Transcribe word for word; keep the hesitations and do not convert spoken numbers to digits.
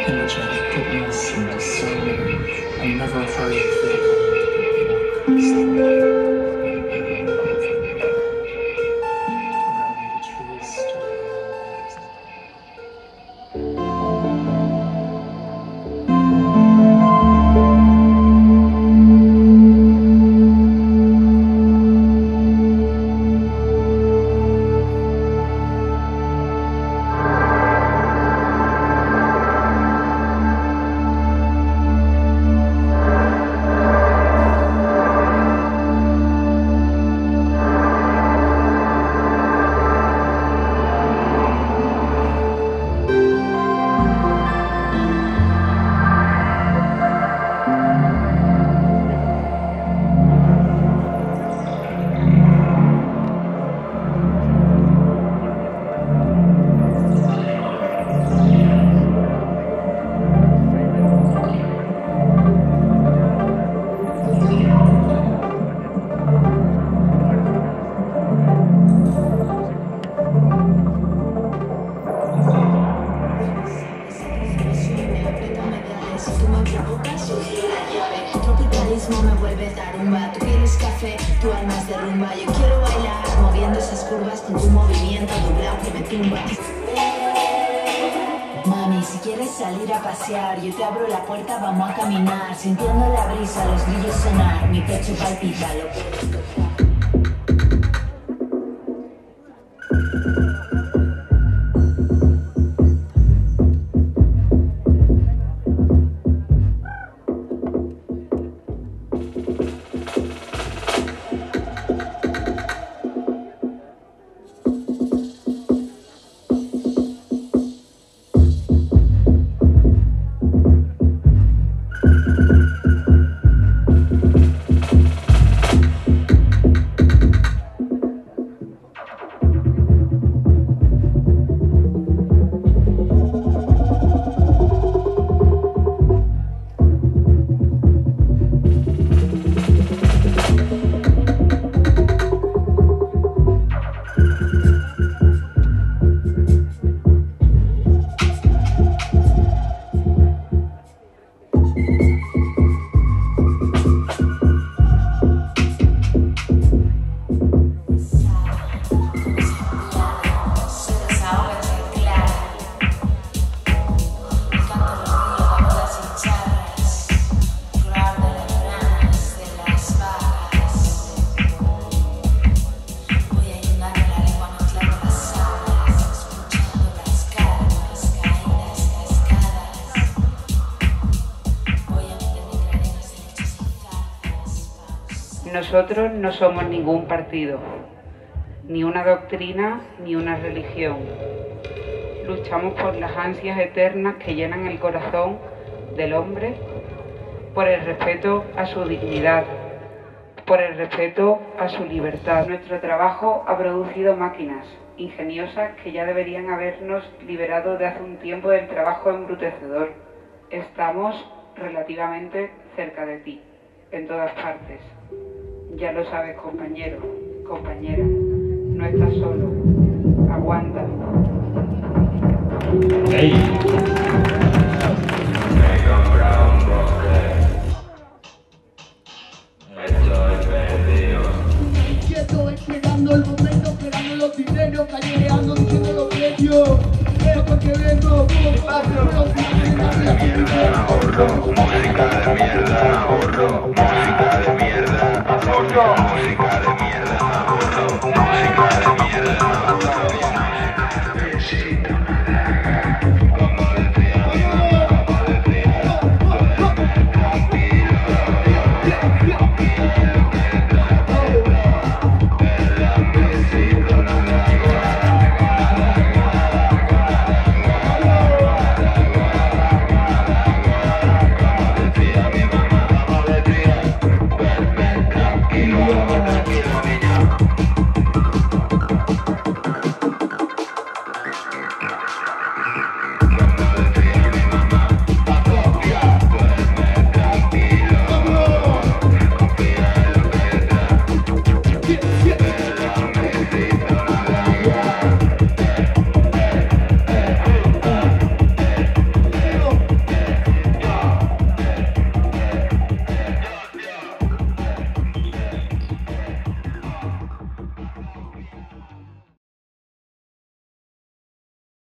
energetic goodness and discerning, and never afraid of the me vuelve tarumba. Tú quieres café, tu alma es de rumba. Yo quiero bailar moviendo esas curvas con tu movimiento doblado que me tumba. Mami, si quieres salir a pasear, yo te abro la puerta, vamos a caminar, sintiendo la brisa, los grillos sonar, mi pecho palpita, lo puedes tocar. Nosotros no somos ningún partido, ni una doctrina, ni una religión. Luchamos por las ansias eternas que llenan el corazón del hombre, por el respeto a su dignidad, por el respeto a su libertad. Nuestro trabajo ha producido máquinas ingeniosas que ya deberían habernos liberado de hace un tiempo del trabajo embrutecedor. Estamos relativamente cerca de ti, en todas partes. Ya lo sabes, compañero, compañera, no estás solo, aguanta. Hey. Me compra un bosque, estoy perdido. Quieto, esperando el momento, esperando los dineros, callejeando, diciendo los precios. Pero porque vengo, como paso, música de mierda, ahorro, música de mierda, ahorro, música de mierda, ahorro.